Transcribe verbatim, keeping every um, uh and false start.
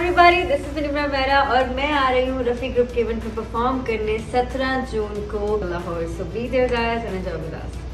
everybody, this is Nimra Mehra और मैं आ रही हूँ रफ़ी ग्रुप के इवेंट में परफॉर्म करने सत्रह जून को Lahore. So be there guys and enjoy with us.